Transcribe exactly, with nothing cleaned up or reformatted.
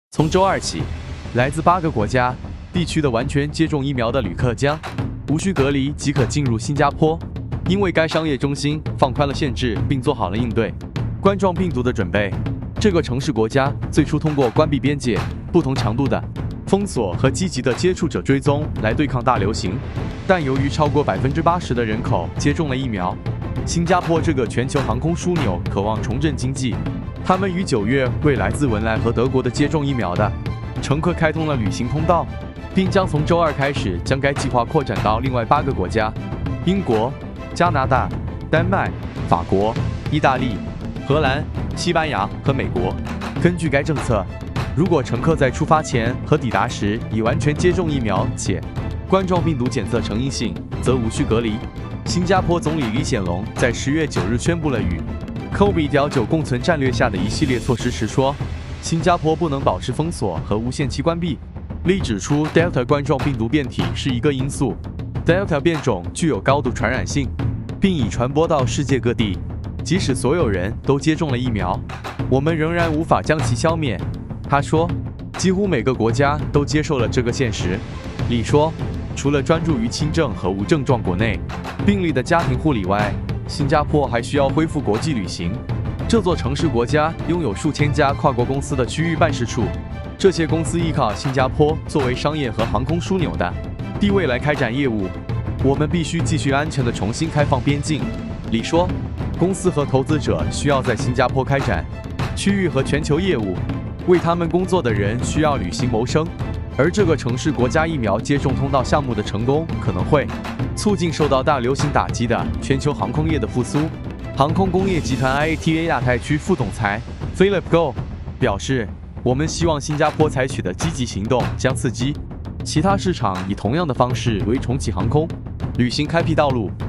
从周二起，来自八个国家、地区的完全接种疫苗的旅客将无需隔离即可进入新加坡。因为该商业中心放宽了限制，并做好了应对冠状病毒的准备，这个城市国家最初通过关闭边界、不同强度的封锁和积极的接触者追踪来对抗大流行。但由于超过百分之八十的人口接种了疫苗，新加坡这个全球航空枢纽渴望重振经济。他们于九月为来自文莱和德国的接种疫苗的乘客开通了旅行通道，并将从周二开始将该计划扩展到另外八个国家：英国、加拿大、丹麦、法国、意大利、荷兰、西班牙和美国。根据该政策，如果乘客在出发前和抵达时已完全接种疫苗且冠状病毒检测呈阴性，则无需隔离。新加坡总理李显龙在十月九日宣布了与 COVID 十九 共存战略下的一系列措施时说，新加坡不能保持封锁和无限期关闭。李指出 ，Delta 冠状病毒变体是一个因素 ，Delta 变种具有高度传染性，并已传播到世界各地。即使所有人都接种了疫苗，我们仍然无法将其消灭。他说，几乎每个国家都接受了这个现实。李说，除了专注于轻症和无症状国内病例的家庭护理外，新加坡还需要恢复国际旅行。这座城市国家拥有数千家跨国公司的区域办事处，这些公司依靠新加坡作为商业和航空枢纽的地位来开展业务。我们必须继续安全地重新开放边境。李说，公司和投资者需要在新加坡开展区域和全球业务，为他们工作的人需要旅行谋生。而这个城市国家疫苗接种通道项目的成功，可能会促进受到大流行打击的全球航空业的复苏。航空工业集团 I A T A 亚太区副总裁 Philip Goh 表示，我们希望新加坡采取的积极行动将刺激其他市场以同样的方式为重启航空旅行开辟道路。